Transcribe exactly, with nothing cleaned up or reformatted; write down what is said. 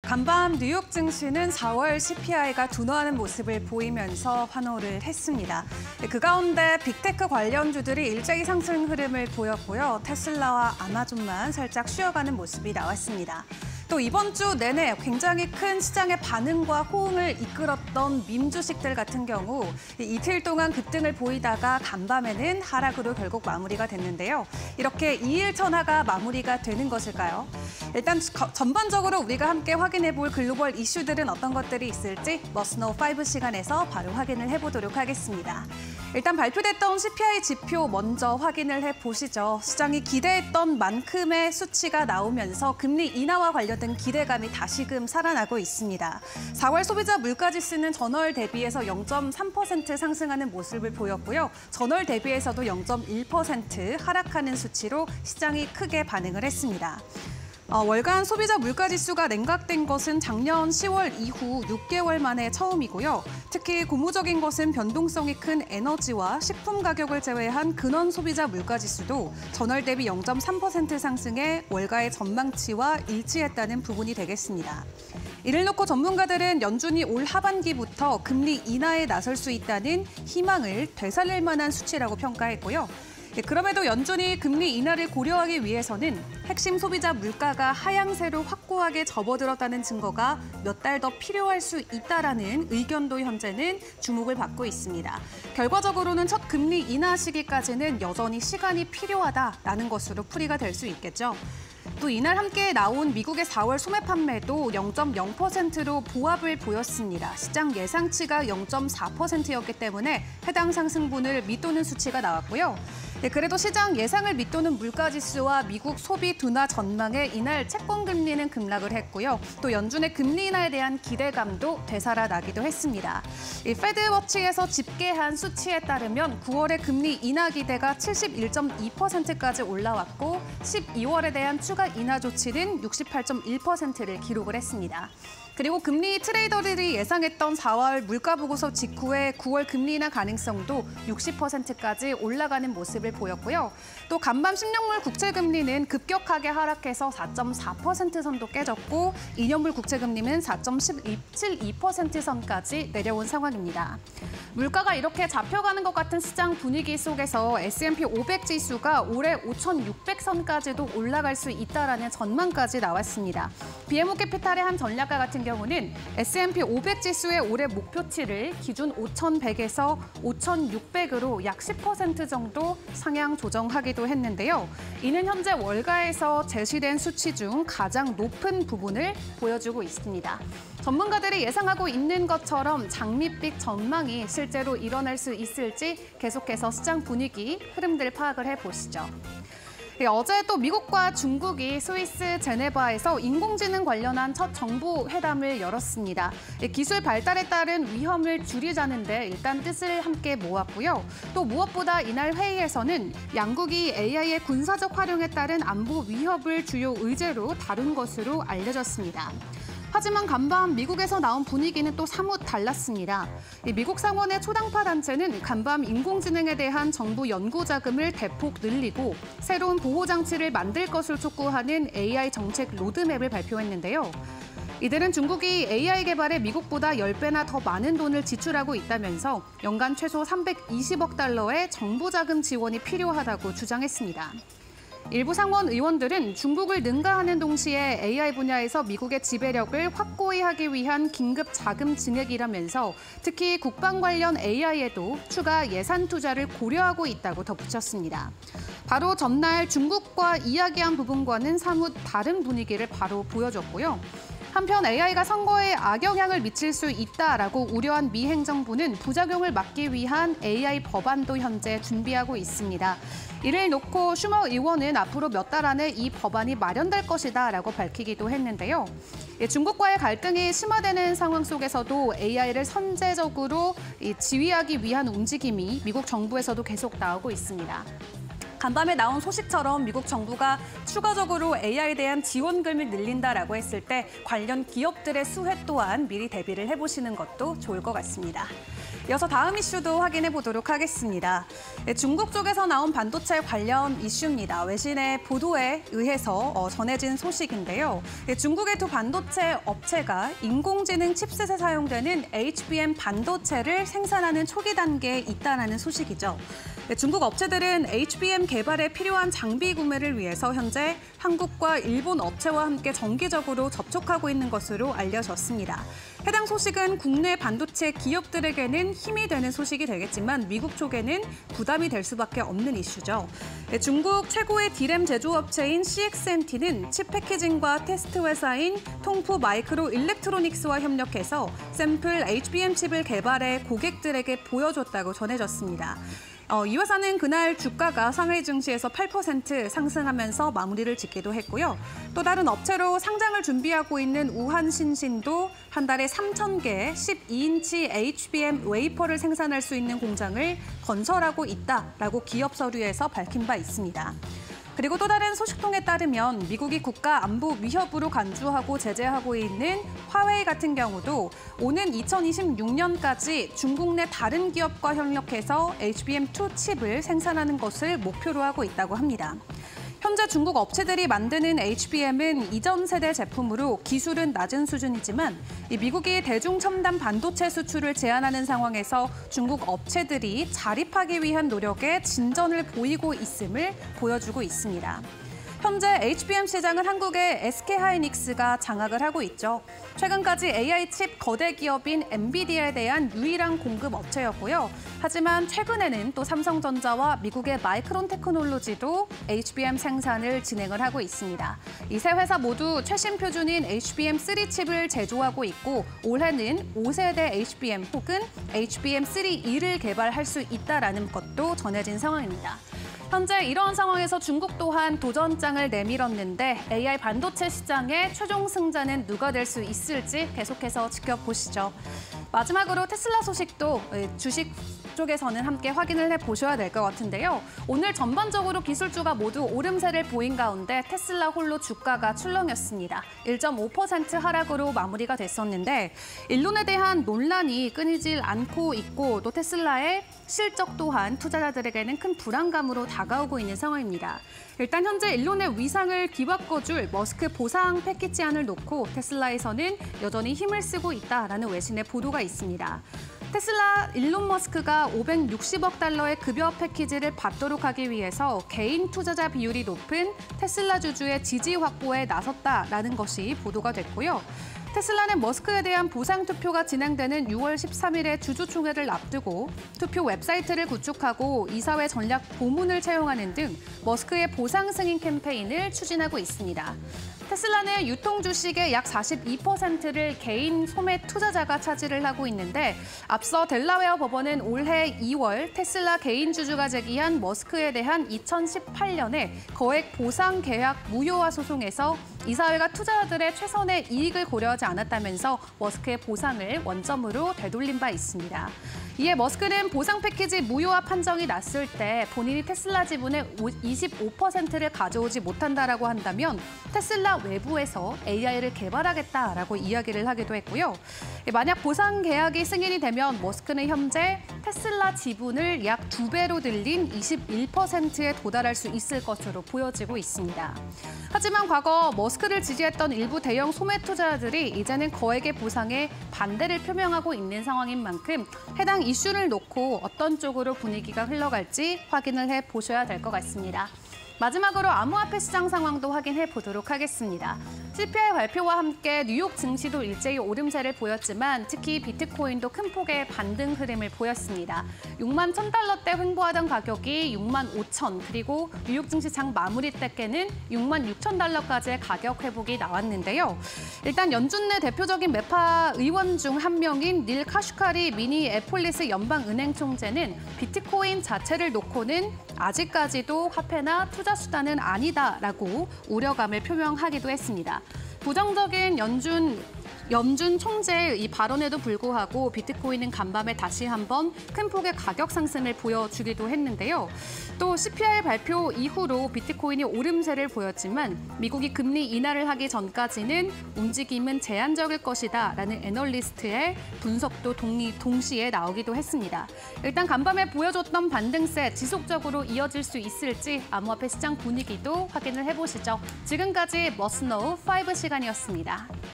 간밤 뉴욕 증시는 사월 씨피아이가 둔화하는 모습을 보이면서 환호를 했습니다. 그 가운데 빅테크 관련주들이 일제히 상승 흐름을 보였고요. 테슬라와 아마존만 살짝 쉬어가는 모습이 나왔습니다. 또 이번 주 내내 굉장히 큰 시장의 반응과 호응을 이끌었던 밈 주식들 같은 경우 이틀 동안 급등을 보이다가 간밤에는 하락으로 결국 마무리가 됐는데요. 이렇게 이일천하가 마무리가 되는 것일까요? 일단 전반적으로 우리가 함께 확인해 볼 글로벌 이슈들은 어떤 것들이 있을지 머스노 오 시간에서 바로 확인을 해보도록 하겠습니다. 일단 발표됐던 씨피아이 지표 먼저 확인을 해보시죠. 시장이 기대했던 만큼의 수치가 나오면서 금리 인하와 관련된 기대감이 다시금 살아나고 있습니다. 사월 소비자 물가지수는 전월 대비해서 영 점 삼 퍼센트 상승하는 모습을 보였고요. 전월 대비해서도 영 점 일 퍼센트 하락하는 수치로 시장이 크게 반응을 했습니다. 어, 월간 소비자 물가지수가 냉각된 것은 작년 시월 이후 육 개월 만에 처음이고요. 특히 고무적인 것은 변동성이 큰 에너지와 식품 가격을 제외한 근원 소비자 물가지수도 전월 대비 영 점 삼 퍼센트 상승해 월가의 전망치와 일치했다는 부분이 되겠습니다. 이를 놓고 전문가들은 연준이 올 하반기부터 금리 인하에 나설 수 있다는 희망을 되살릴 만한 수치라고 평가했고요. 그럼에도 연준이 금리 인하를 고려하기 위해서는 핵심 소비자 물가가 하향세로 확고하게 접어들었다는 증거가 몇 달 더 필요할 수 있다라는 의견도 현재는 주목을 받고 있습니다. 결과적으로는 첫 금리 인하 시기까지는 여전히 시간이 필요하다라는 것으로 풀이가 될 수 있겠죠. 또 이날 함께 나온 미국의 사월 소매 판매도 영 점 영 퍼센트로 보합을 보였습니다. 시장 예상치가 영 점 사 퍼센트였기 때문에 해당 상승분을 밑도는 수치가 나왔고요. 네, 그래도 시장 예상을 밑도는 물가지수와 미국 소비 둔화 전망에 이날 채권 금리는 급락을 했고요. 또 연준의 금리 인하에 대한 기대감도 되살아나기도 했습니다. 이 패드워치에서 집계한 수치에 따르면 구월의 금리 인하 기대가 칠십일 점 이 퍼센트까지 올라왔고 십이월에 대한 추가 인하 조치는 육십팔 점 일 퍼센트를 기록을 했습니다. 그리고 금리 트레이더들이 예상했던 사월 물가 보고서 직후에 구월 금리 인하 가능성도 육십 퍼센트까지 올라가는 모습을 보였고요. 또 간밤 십년물 국채금리는 급격하게 하락해서 사 점 사 퍼센트 선도 깨졌고 이 년물 국채금리는 사 점 칠이 퍼센트 선까지 내려온 상황입니다. 물가가 이렇게 잡혀가는 것 같은 시장 분위기 속에서 에스 앤 피 오백 지수가 올해 오천육백 선까지도 올라갈 수 있다라는 전망까지 나왔습니다. 비엠오 캐피탈의 한 전략가 같은 경우는 에스 앤 피 오백 지수의 올해 목표치를 기준 오천백에서 오천육백으로 약 십 퍼센트 정도 상향 조정하기도 했는데요. 이는 현재 월가에서 제시된 수치 중 가장 높은 부분을 보여주고 있습니다. 전문가들이 예상하고 있는 것처럼 장밋빛 전망이 실제로 일어날 수 있을지 계속해서 시장 분위기, 흐름들 파악을 해보시죠. 네, 어제 또 미국과 중국이 스위스 제네바에서 인공지능 관련한 첫 정부 회담을 열었습니다. 기술 발달에 따른 위험을 줄이자는 데 일단 뜻을 함께 모았고요. 또 무엇보다 이날 회의에서는 양국이 에이아이의 군사적 활용에 따른 안보 위협을 주요 의제로 다룬 것으로 알려졌습니다. 하지만 간밤 미국에서 나온 분위기는 또 사뭇 달랐습니다. 미국 상원의 초당파 단체는 간밤 인공지능에 대한 정부 연구 자금을 대폭 늘리고 새로운 보호 장치를 만들 것을 촉구하는 에이아이 정책 로드맵을 발표했는데요. 이들은 중국이 에이아이 개발에 미국보다 십 배나 더 많은 돈을 지출하고 있다면서 연간 최소 삼백이십억 달러의 정부 자금 지원이 필요하다고 주장했습니다. 일부 상원 의원들은 중국을 능가하는 동시에 에이아이 분야에서 미국의 지배력을 확고히 하기 위한 긴급 자금 증액이라면서 특히 국방 관련 에이아이에도 추가 예산 투자를 고려하고 있다고 덧붙였습니다. 바로 전날 중국과 이야기한 부분과는 사뭇 다른 분위기를 바로 보여줬고요. 한편 에이아이가 선거에 악영향을 미칠 수 있다라고 우려한 미 행정부는 부작용을 막기 위한 에이아이 법안도 현재 준비하고 있습니다. 이를 놓고 슈머 의원은 앞으로 몇 달 안에 이 법안이 마련될 것이다라고 밝히기도 했는데요. 중국과의 갈등이 심화되는 상황 속에서도 에이아이를 선제적으로 지휘하기 위한 움직임이 미국 정부에서도 계속 나오고 있습니다. 간밤에 나온 소식처럼 미국 정부가 추가적으로 에이아이에 대한 지원금을 늘린다라고 했을 때 관련 기업들의 수혜 또한 미리 대비를 해보시는 것도 좋을 것 같습니다. 이어서 다음 이슈도 확인해 보도록 하겠습니다. 중국 쪽에서 나온 반도체 관련 이슈입니다. 외신의 보도에 의해서 전해진 소식인데요. 중국의 두 반도체 업체가 인공지능 칩셋에 사용되는 에이치비엠 반도체를 생산하는 초기 단계에 있다는 소식이죠. 중국 업체들은 에이치비엠 개발에 필요한 장비 구매를 위해서 현재 한국과 일본 업체와 함께 정기적으로 접촉하고 있는 것으로 알려졌습니다. 해당 소식은 국내 반도체 기업들에게는 힘이 되는 소식이 되겠지만 미국 쪽에는 부담이 될 수밖에 없는 이슈죠. 중국 최고의 디램 제조업체인 씨엑스엠티는 칩 패키징과 테스트 회사인 통푸 마이크로 일렉트로닉스와 협력해서 샘플 에이치비엠 칩을 개발해 고객들에게 보여줬다고 전해졌습니다. 어, 이 회사는 그날 주가가 상하이 증시에서 팔 퍼센트 상승하면서 마무리를 짓기도 했고요. 또 다른 업체로 상장을 준비하고 있는 우한신신도 한 달에 삼천 개의 십이 인치 에이치비엠 웨이퍼를 생산할 수 있는 공장을 건설하고 있다라고 기업 서류에서 밝힌 바 있습니다. 그리고 또 다른 소식통에 따르면 미국이 국가 안보 위협으로 간주하고 제재하고 있는 화웨이 같은 경우도 오는 이천이십육 년까지 중국 내 다른 기업과 협력해서 에이치비엠 투 칩을 생산하는 것을 목표로 하고 있다고 합니다. 현재 중국 업체들이 만드는 에이치비엠은 이전 세대 제품으로 기술은 낮은 수준이지만 미국이 대중첨단 반도체 수출을 제한하는 상황에서 중국 업체들이 자립하기 위한 노력에 진전을 보이고 있음을 보여주고 있습니다. 현재 에이치비엠 시장은 한국의 에스케이하이닉스가 장악을 하고 있죠. 최근까지 에이아이 칩 거대 기업인 엔비디아에 대한 유일한 공급 업체였고요. 하지만 최근에는 또 삼성전자와 미국의 마이크론 테크놀로지도 에이치비엠 생산을 진행을 하고 있습니다. 이 세 회사 모두 최신 표준인 에이치비엠 쓰리 칩을 제조하고 있고 올해는 오 세대 에이치비엠 혹은 에이치비엠 쓰리 이를 개발할 수 있다는 것도 전해진 상황입니다. 현재 이러한 상황에서 중국 또한 도전장을 내밀었는데 에이아이 반도체 시장의 최종 승자는 누가 될 수 있을지 계속해서 지켜보시죠. 마지막으로 테슬라 소식도 주식 쪽에서는 함께 확인을 해보셔야 될 것 같은데요. 오늘 전반적으로 기술주가 모두 오름세를 보인 가운데 테슬라 홀로 주가가 출렁였습니다. 일 점 오 퍼센트 하락으로 마무리가 됐었는데 일론에 대한 논란이 끊이질 않고 있고 또 테슬라의 실적 또한 투자자들에게는 큰 불안감으로 다가오고 있는 상황입니다. 일단 현재 일론의 위상을 뒤바꿔줄 머스크 보상 패키지안을 놓고 테슬라에서는 여전히 힘을 쓰고 있다라는 외신의 보도가 있습니다. 테슬라 일론 머스크가 오백육십억 달러의 급여 패키지를 받도록 하기 위해서 개인 투자자 비율이 높은 테슬라 주주의 지지 확보에 나섰다라는 것이 보도가 됐고요. 테슬라는 머스크에 대한 보상 투표가 진행되는 유월 십삼일에 주주총회를 앞두고 투표 웹사이트를 구축하고 이사회 전략 고문을 채용하는 등 머스크의 보상 승인 캠페인을 추진하고 있습니다. 테슬라는 유통 주식의 약 사십이 퍼센트를 개인 소매 투자자가 차지를 하고 있는데 앞서 델라웨어 법원은 올해 이월 테슬라 개인 주주가 제기한 머스크에 대한 이천십팔 년에 거액 보상 계약 무효화 소송에서 이사회가 투자자들의 최선의 이익을 고려하지 않았다면서 머스크의 보상을 원점으로 되돌린 바 있습니다. 이에 머스크는 보상 패키지 무효화 판정이 났을 때 본인이 테슬라 지분의 이십오 퍼센트를 가져오지 못한다라고 한다면 테슬라 외부에서 에이아이를 개발하겠다라고 이야기를 하기도 했고요. 만약 보상 계약이 승인이 되면 머스크는 현재 테슬라 지분을 약 두 배로 늘린 이십일 퍼센트에 도달할 수 있을 것으로 보여지고 있습니다. 하지만 과거 머스크를 지지했던 일부 대형 소매 투자자들이 이제는 거액의 보상에 반대를 표명하고 있는 상황인 만큼 해당 이슈를 놓고 어떤 쪽으로 분위기가 흘러갈지 확인을 해보셔야 될 것 같습니다. 마지막으로 암호화폐 시장 상황도 확인해 보도록 하겠습니다. 씨피아이 발표와 함께 뉴욕 증시도 일제히 오름세를 보였지만 특히 비트코인도 큰 폭의 반등 흐름을 보였습니다. 육만 천 달러대 횡보하던 가격이 육만 오천, 그리고 뉴욕 증시 장 마무리 때께는 육만 육천 달러까지의 가격 회복이 나왔는데요. 일단 연준 내 대표적인 매파 의원 중 한 명인 닐 카슈카리 미니애폴리스 연방은행 총재는 비트코인 자체를 놓고는 아직까지도 화폐나 투자 수단은 아니다라고 우려감을 표명하기도 했습니다. 부정적인 연준 염준 총재의 이 발언에도 불구하고 비트코인은 간밤에 다시 한번 큰 폭의 가격 상승을 보여주기도 했는데요. 또 씨피아이 발표 이후로 비트코인이 오름세를 보였지만 미국이 금리 인하를 하기 전까지는 움직임은 제한적일 것이다라는 애널리스트의 분석도 동리, 동시에 나오기도 했습니다. 일단 간밤에 보여줬던 반등세 지속적으로 이어질 수 있을지 암호화폐 시장 분위기도 확인을 해보시죠. 지금까지 머스노우 오 시간이었습니다.